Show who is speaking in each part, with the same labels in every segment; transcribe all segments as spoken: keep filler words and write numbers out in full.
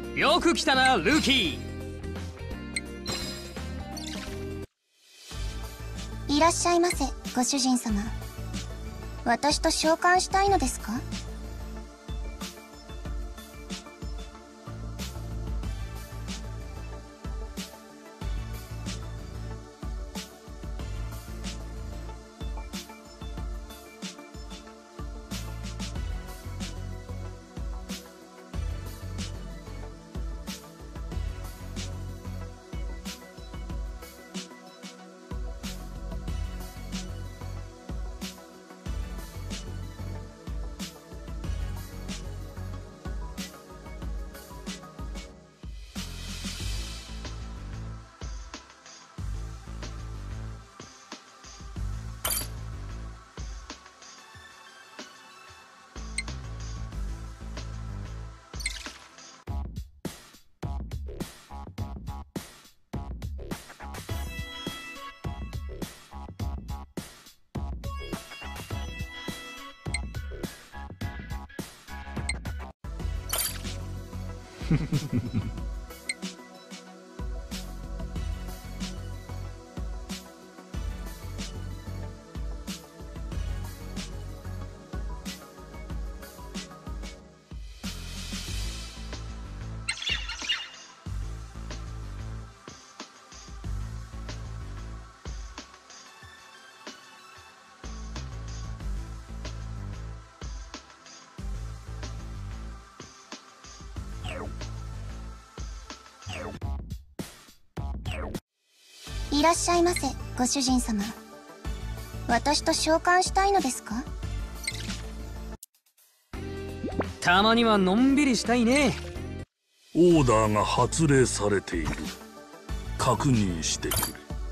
Speaker 1: よく来たな、ルーキー。
Speaker 2: いらっしゃいませ、ご主人様。私と召喚したいのですか？いらっしゃいませ、ご主人様。私と召喚したいのですか？
Speaker 1: たまにはのんびりしたいね。
Speaker 3: オーダーが発令されている。確認してくれ。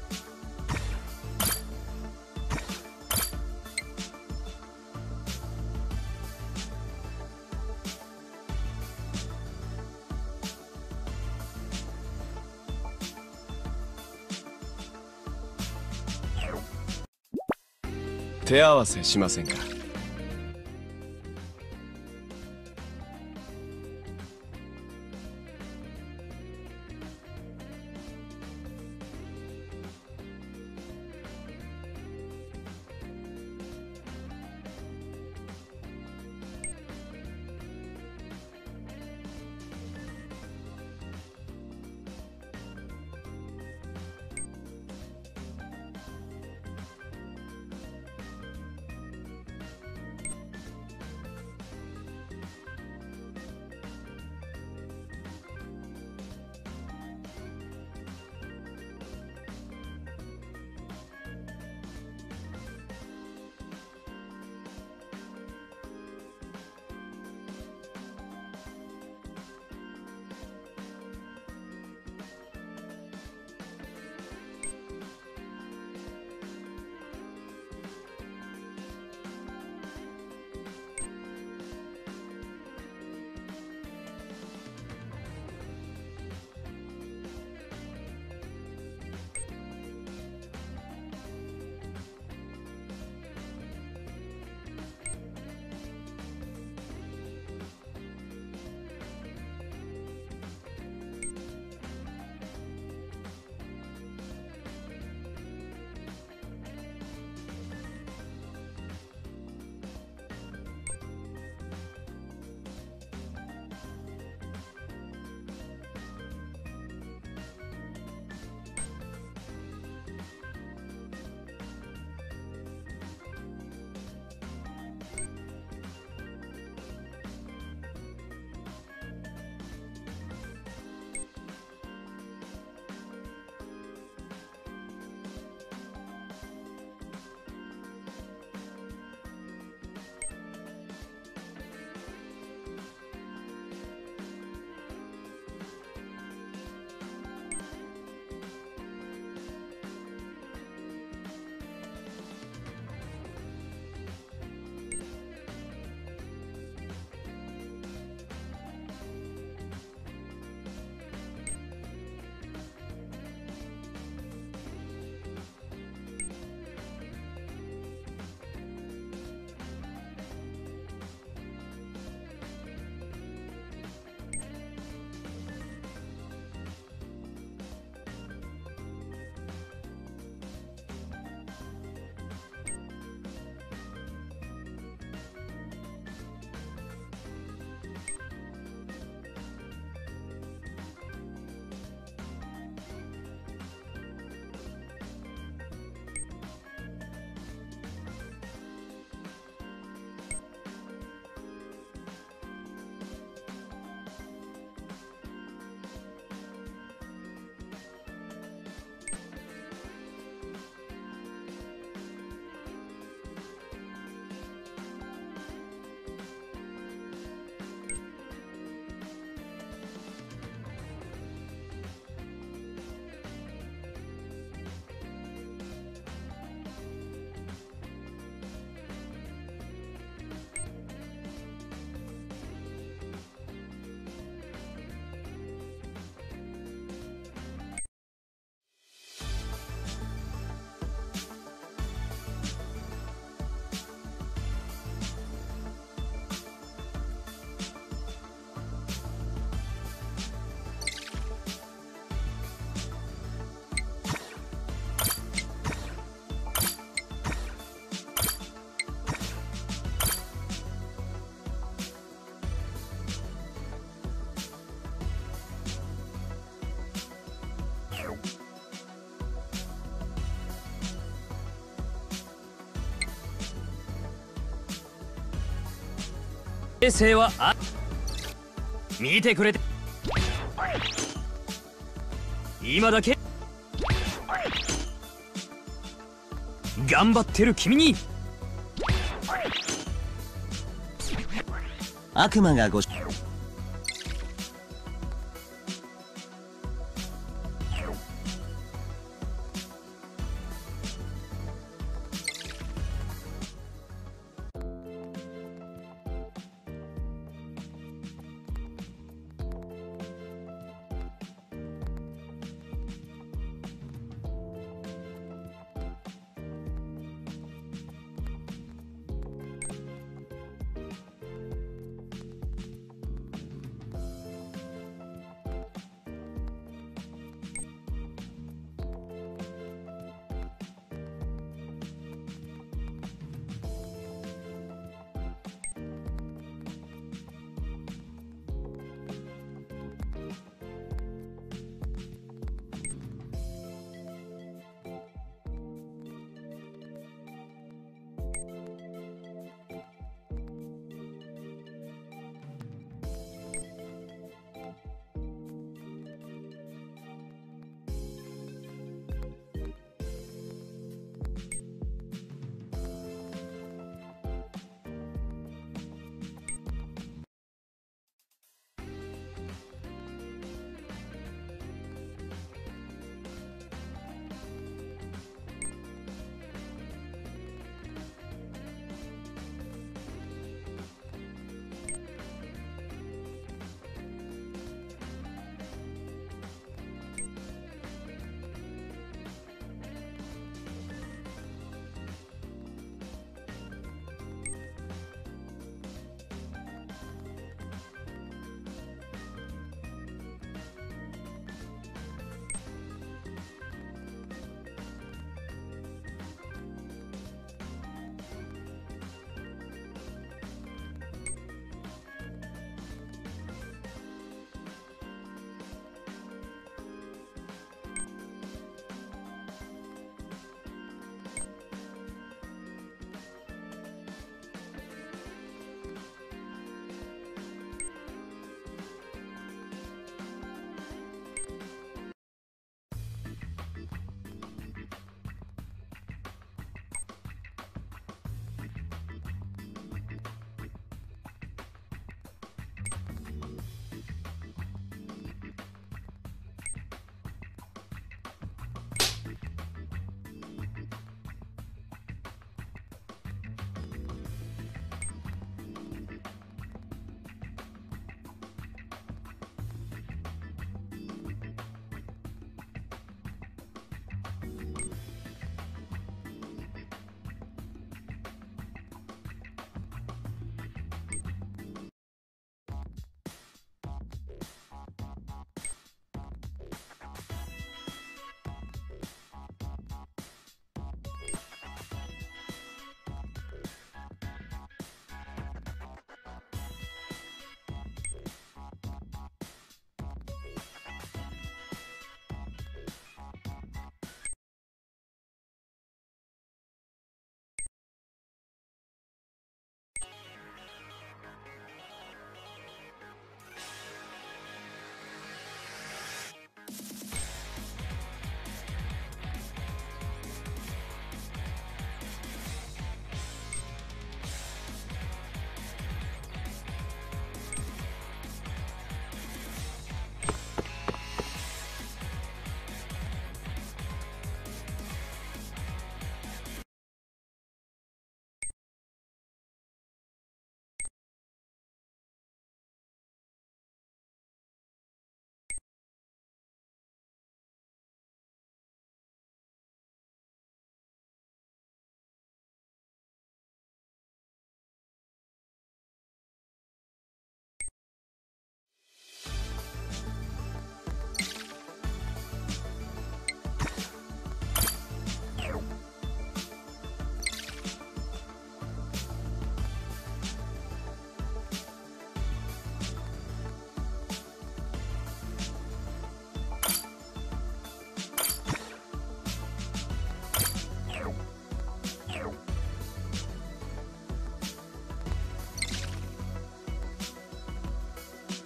Speaker 4: 手合わせしませんか？
Speaker 1: 平成はあ見てくれて今だけ頑張ってる君に
Speaker 5: 悪魔がご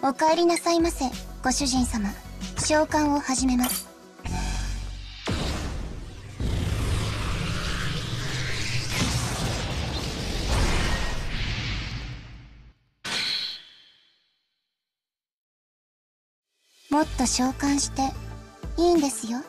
Speaker 2: お帰りなさいませ、ご主人様。召喚を始めます。もっと召喚していいんですよ。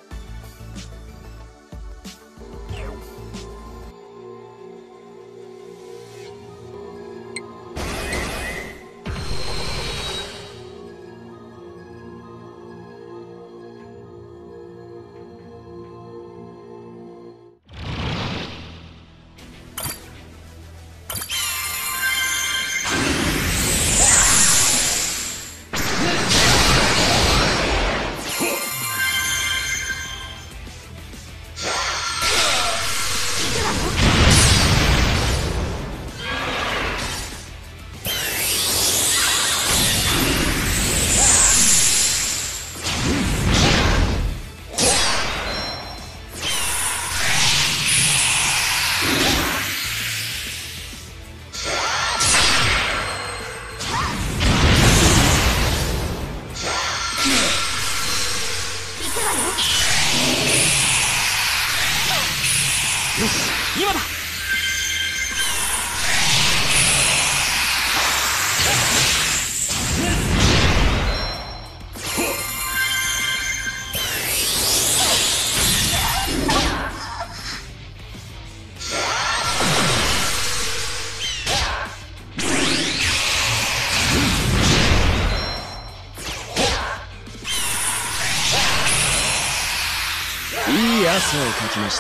Speaker 1: 今だ。
Speaker 4: いい汗をかきました。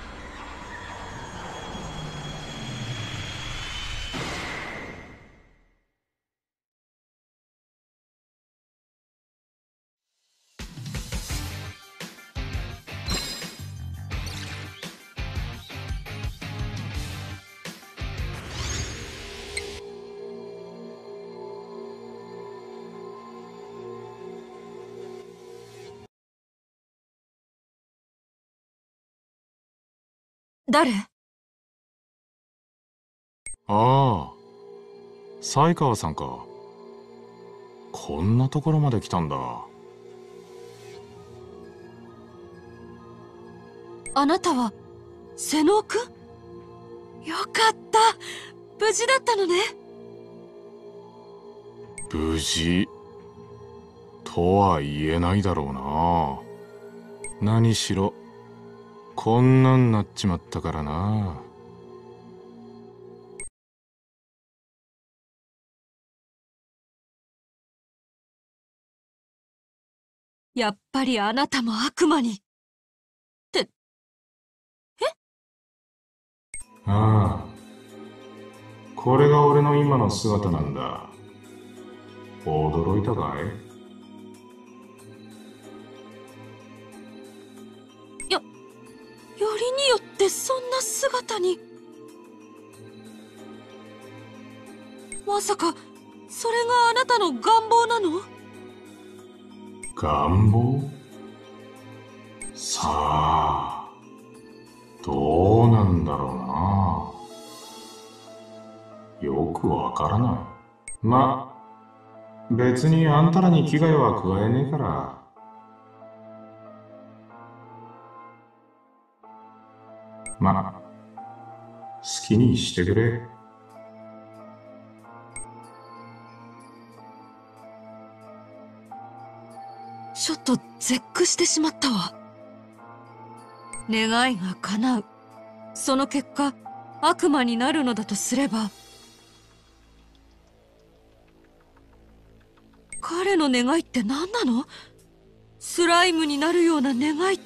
Speaker 5: 誰？
Speaker 6: ああ、才川さんか。こんなところまで来たんだ。
Speaker 5: あなたは瀬能くん？よかった、無事だったのね。
Speaker 6: 無事とは言えないだろうな。何しろこんなんなっちまったからな。
Speaker 5: やっぱりあなたも悪魔に。って、え？
Speaker 6: ああ、これが俺の今の姿なんだ。驚いたかい？
Speaker 5: よ、よりによってそんな姿に。まさか、それがあなたの願望なの？
Speaker 6: 願望？さあ、どうなんだろうな。よくわからない。ま、別にあんたらに危害は加えねえから。ま、好きにしてくれ。
Speaker 5: ちょっと絶句してしまったわ。願いが叶う。その結果、悪魔になるのだとすれば、彼の願いって何なの？スライムになるような願いって。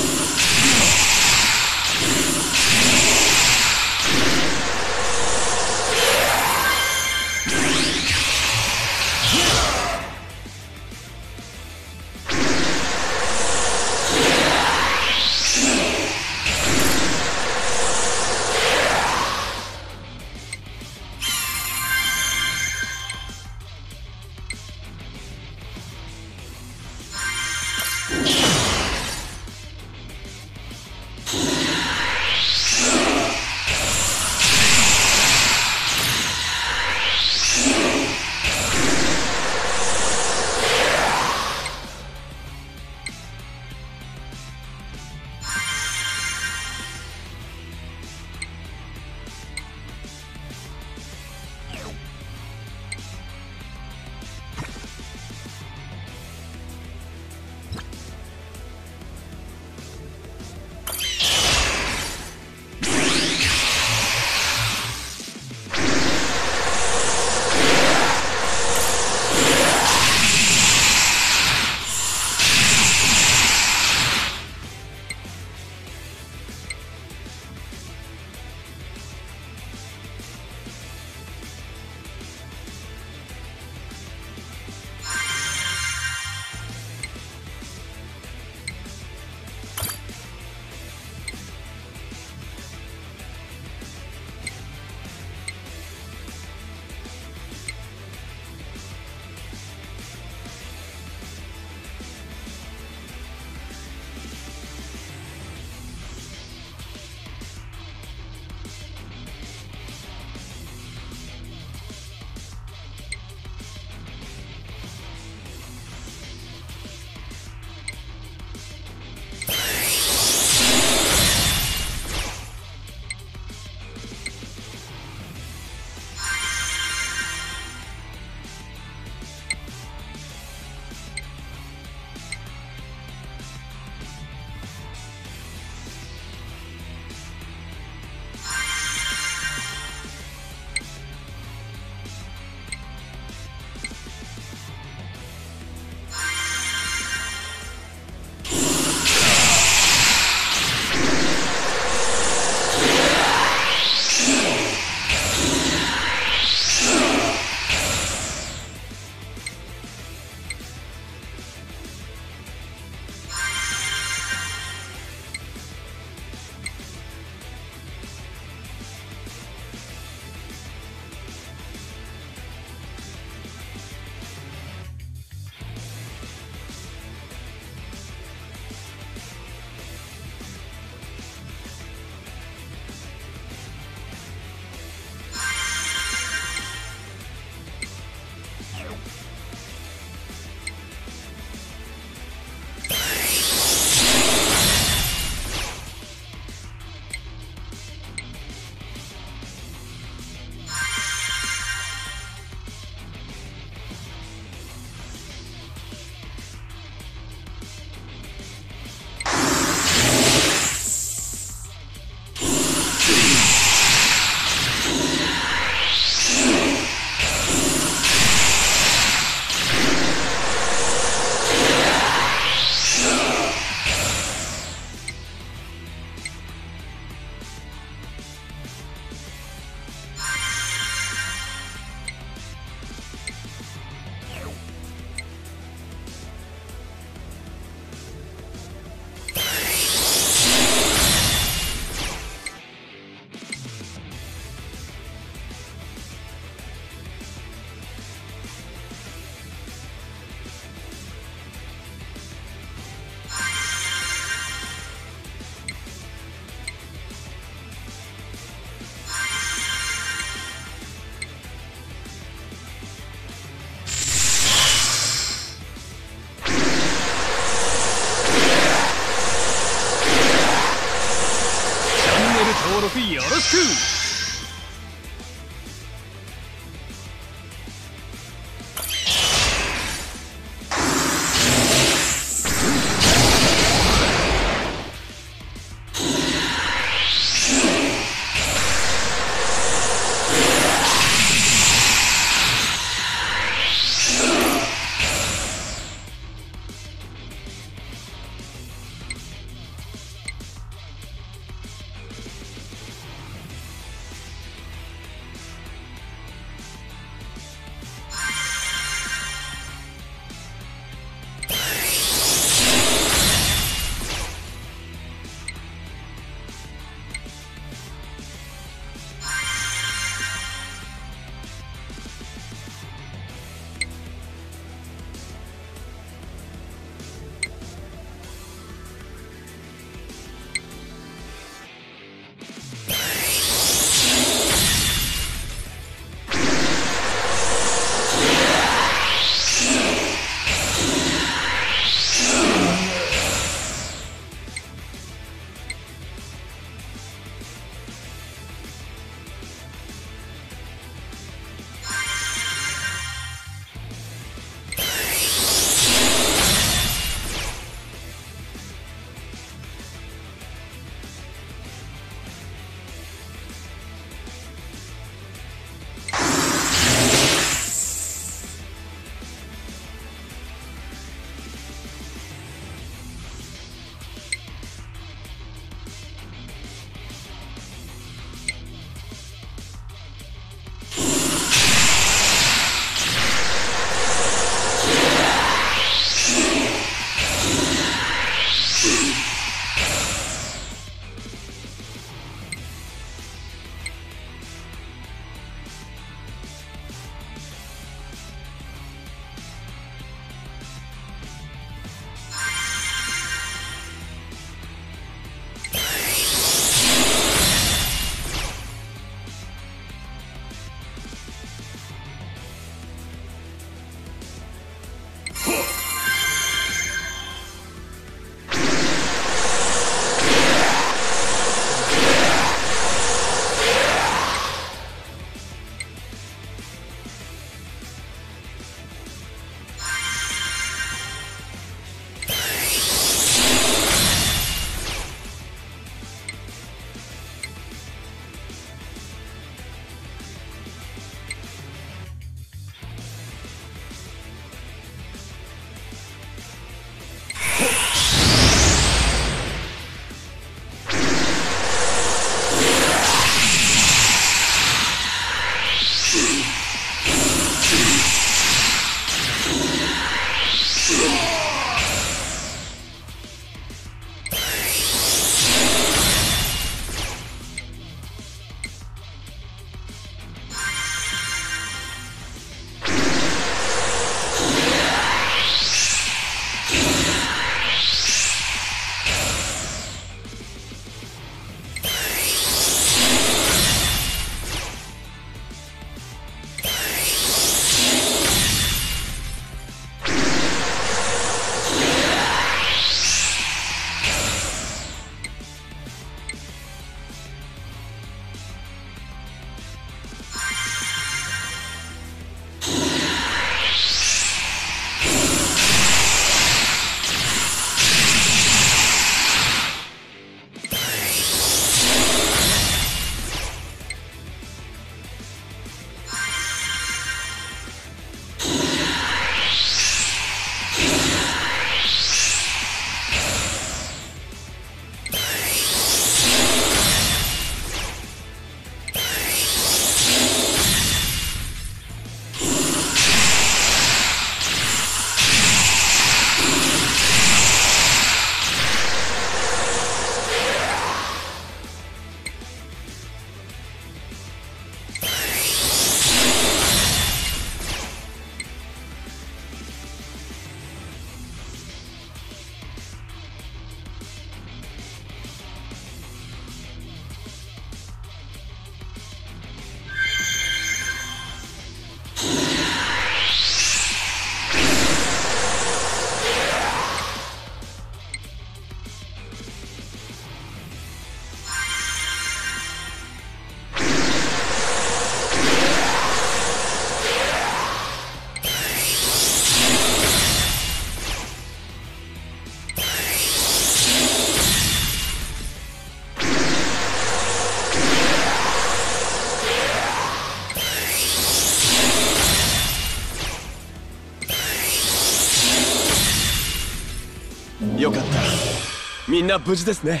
Speaker 4: よかった。みんな無事ですね。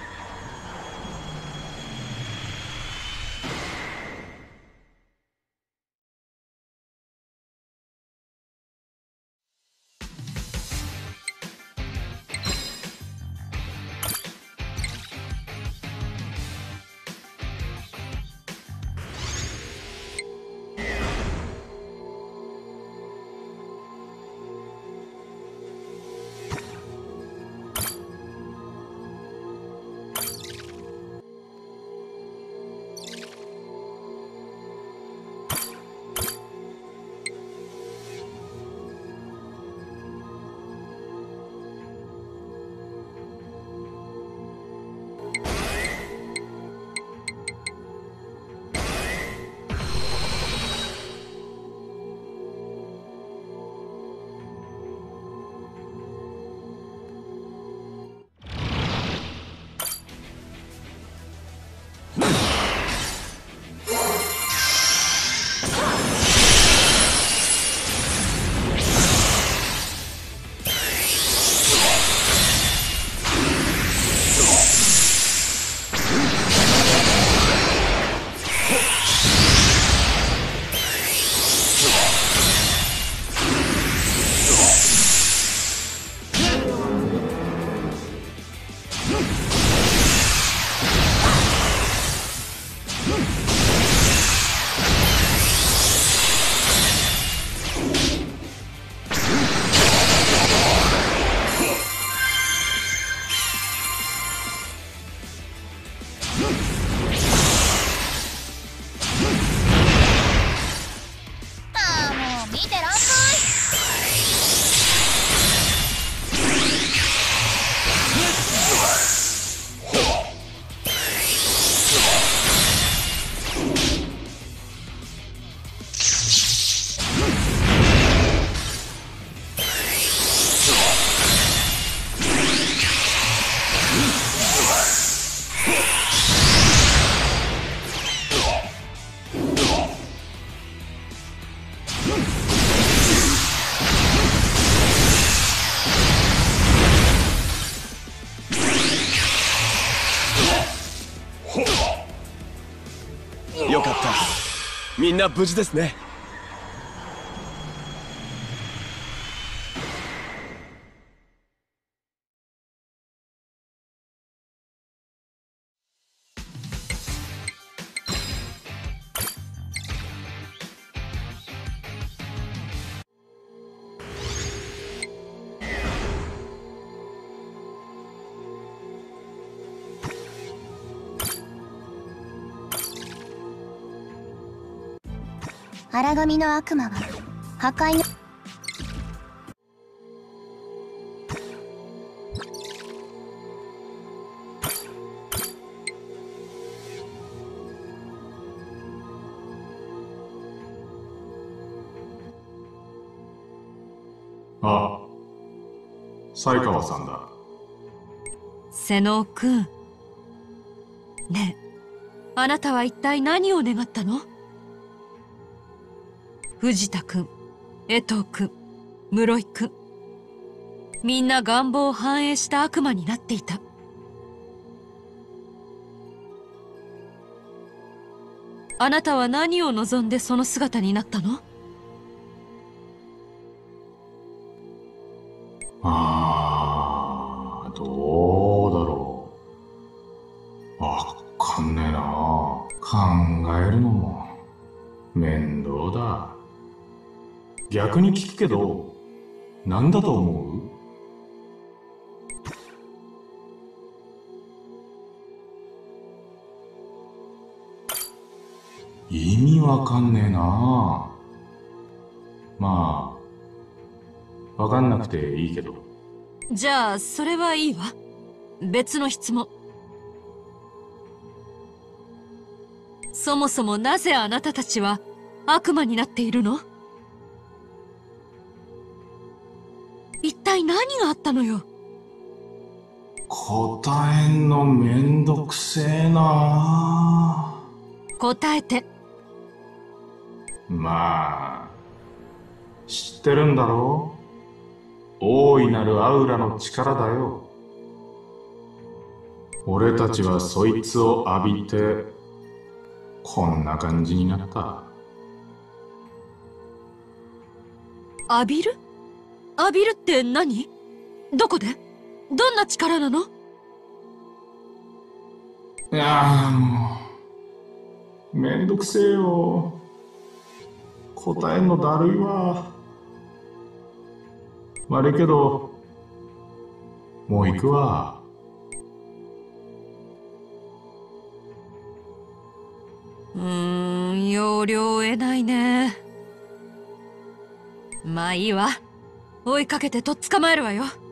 Speaker 4: よかった。みんな無事ですね。
Speaker 2: 荒神の悪魔は破壊の
Speaker 6: あ、才川さんだ。
Speaker 5: 瀬能くん。ねえ、あなたは一体何を願ったの？藤田くん、江藤くん、室井くん。みんな願望を反映した悪魔になっていた。あなたは何を望んでその姿になったの？
Speaker 6: ああ、どうだろう。わかんねえな。考えるのも面倒だ。逆に聞くけど、何だと思う？意味わかんねえな。 まあわかんなくていいけど。
Speaker 5: じゃあそれはいいわ。別の質問。そもそもなぜあなたたちは悪魔になっているの？一体何があったのよ。
Speaker 6: 答えんのめんどくせえな。
Speaker 5: 答えて。
Speaker 6: まあ知ってるんだろう。大いなるアウラの力だよ。俺たちはそいつを浴びてこんな感じになった。
Speaker 5: 浴びる？浴びるって何？どこで？どんな力なの？
Speaker 6: いやーもうめんどくせえよ。答えんのだるいわ。悪いけどもう行くわ。
Speaker 5: うーん、要領を得ないね。まあいいわ。追いかけてとっ捕まえるわよ。